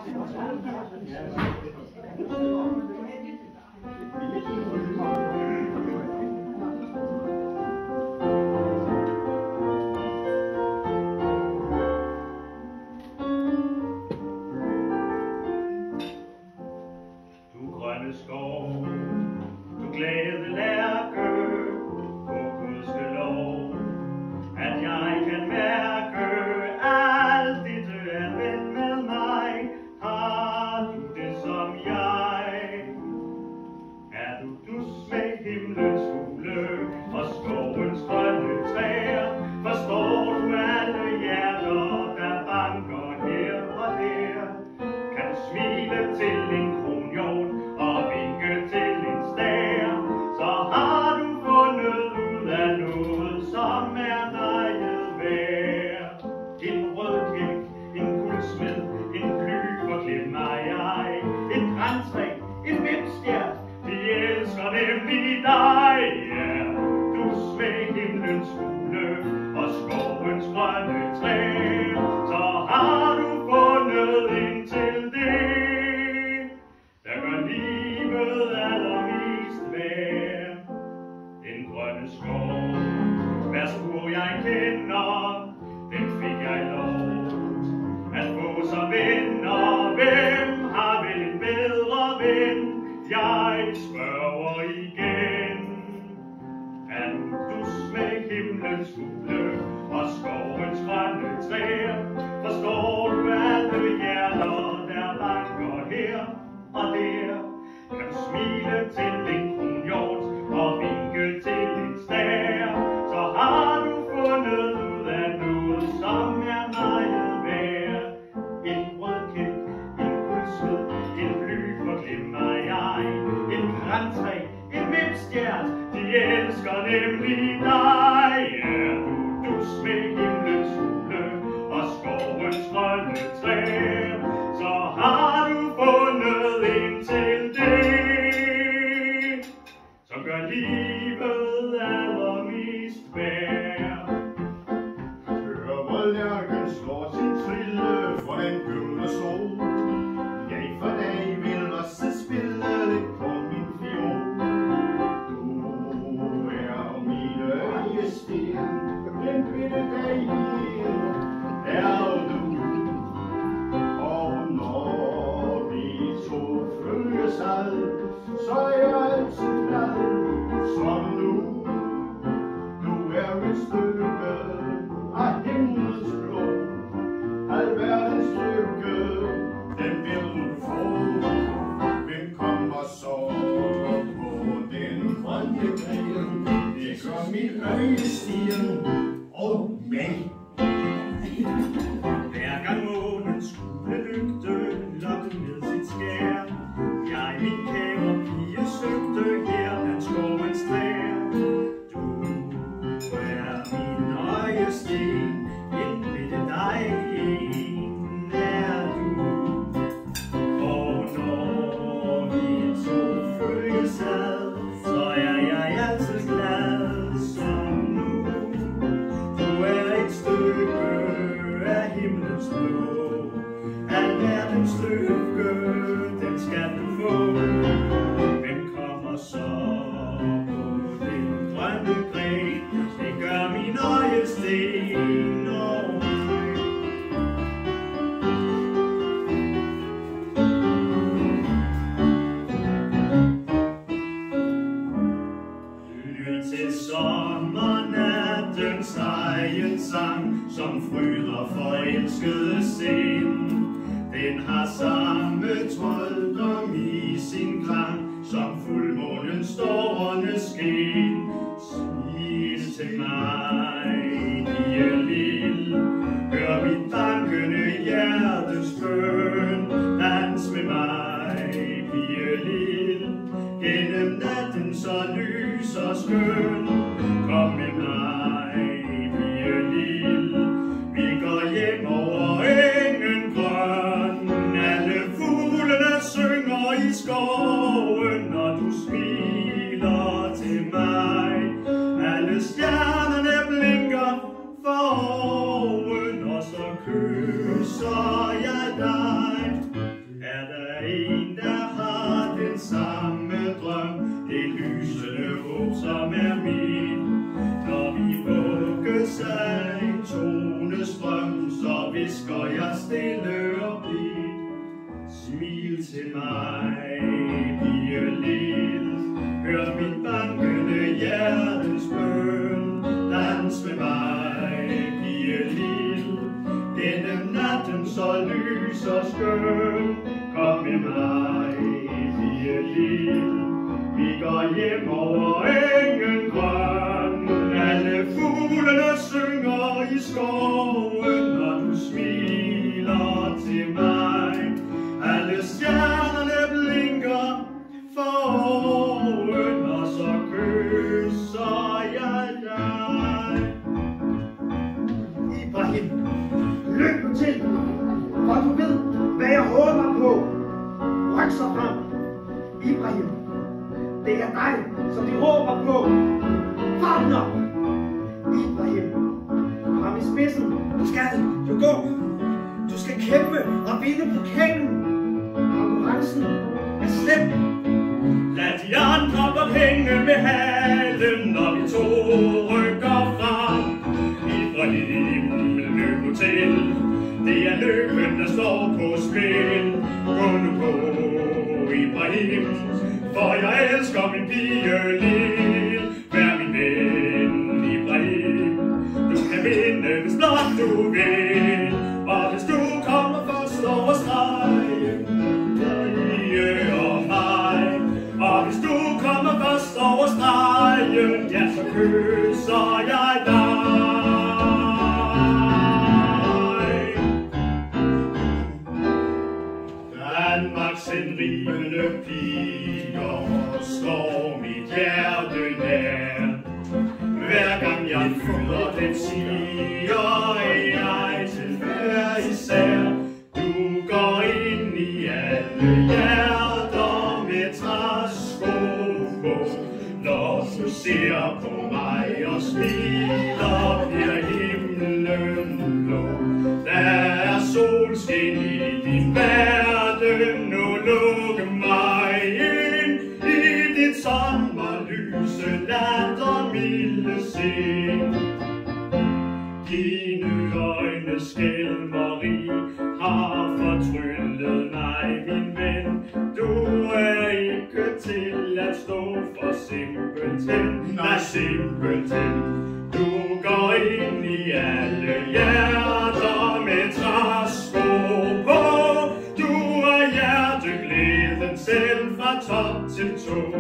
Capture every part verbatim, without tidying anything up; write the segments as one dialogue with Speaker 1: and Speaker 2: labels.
Speaker 1: Vi går hjem over engen. skøn. Kom med mig, Pigelil. Vi går hjem over engen grøn. Alle fuglene synger i skoven, når du smiler til mig. Alle stjernerne blinker for oven, og så kysser jeg dig.
Speaker 2: Ibrahim, løb nu til, for du ved, hvad jeg håber på. Ryk så frem. Ibrahim, det er dig, som de råber på. Farmors! Ibrahim, frem i spidsen. Du skal jo gå. Du skal kæmpe og vinde pokalen. Konkurrencen er slem.
Speaker 1: Lad de andre godt hænge med halen, når vi to rykker frem. Ibrahim, løb nu til. Det er løben, der står på spil. Gå nu på, Ibrahim, for jeg elsker min Pigelil. Vær min ven, Ibrahim. Du kan vinde, hvis blot du vil. Og hvis du kommer først over stregen, jeg og mig. Og hvis du kommer først over stregen, ja, så kysser jeg dig. Danmarks henrivende piger står mit hjerte nær. Hver gang jeg føler den, siger jeg til hver især. Du går ind i alle hjerter med træsko på. Når du ser på mig og smiler, bliver himlen blå. Der er solskin i din verden, nu lukke mig ind i dit sommerlyse lattermilde sind. Dine øjne skælmeri har fortryllet mig, min ven. Du er ikke til at stå for simpelthen, nej simpelthen. Du går ind i alle hjerter med træsko på. Du er hjerteglæden selv fra top til tå.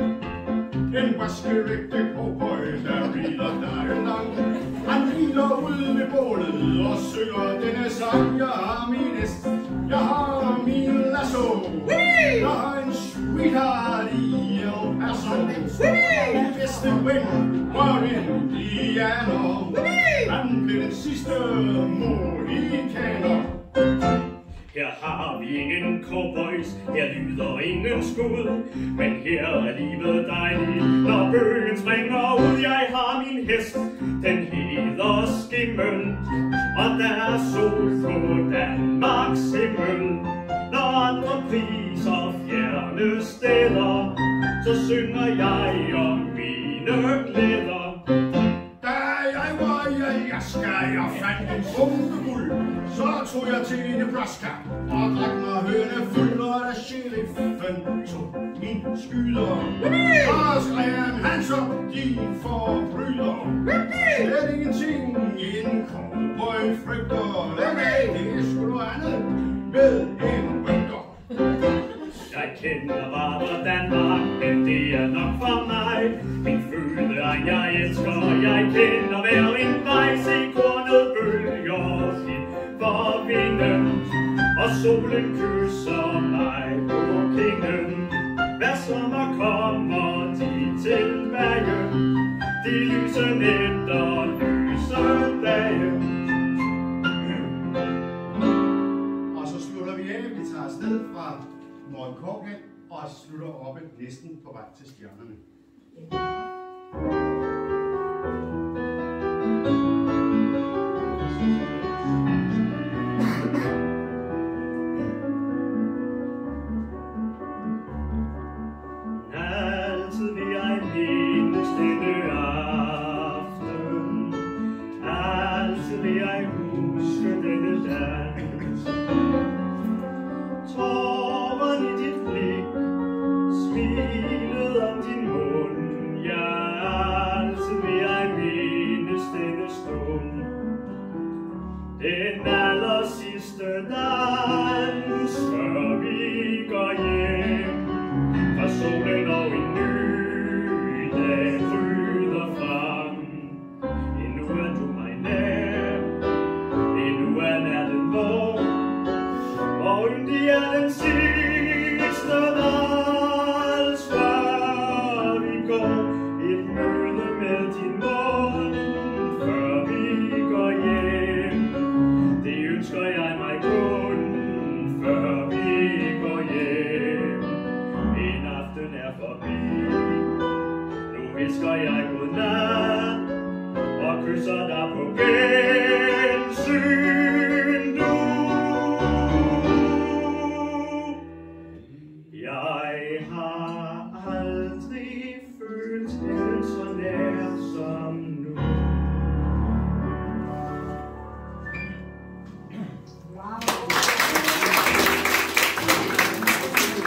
Speaker 3: En vaskeægte cowboy, der rider dagen lang. Han hviler ude ved bålet og synger denne sang. Jeg har min hest, jeg har min lasso. Jeg har en sweetheart i El Paso. Min bedste ven, originalt. Han blev den sidste mohikaner.
Speaker 1: Her har vi ingen cowboys, her lyder ingen skud. Men her er livet dejligt, når bøgen springer ud. Jeg har min hest, den hedder Skimmel. Og der er sol på Danmarks himmel. Når andre priser fjerne steder, så synger jeg om mine glæder.
Speaker 3: Da jeg var i Alaska, jeg fandt en bunke guld. Så tog jeg til Nebraska og drak mig hønefuld, og da sheriffen tog min skyder. Så skreg han, han så din forbryder. Slet ingenting, en cowboy frygter. Det er sgu noget andet med en rygter.
Speaker 1: Jeg kender bare Danmark, men det er nok for mig. Min fødeegn jeg elsker, jeg kender hver en vej. Se kornet bølger hit for vinden, og solen kysser mig på kinden. Hver sommer kommer de tilbage, de lyse nætter, lyse dage.
Speaker 3: Og så slutter vi af, vi tager afsted fra Morten Korch og slutter oppe næsten på vej til stjernerne.
Speaker 1: Altid vil jeg mindes denne aften, altid vil jeg huske denne dans. Tåren i dit blik, smilet om din mund, ja, er den sidste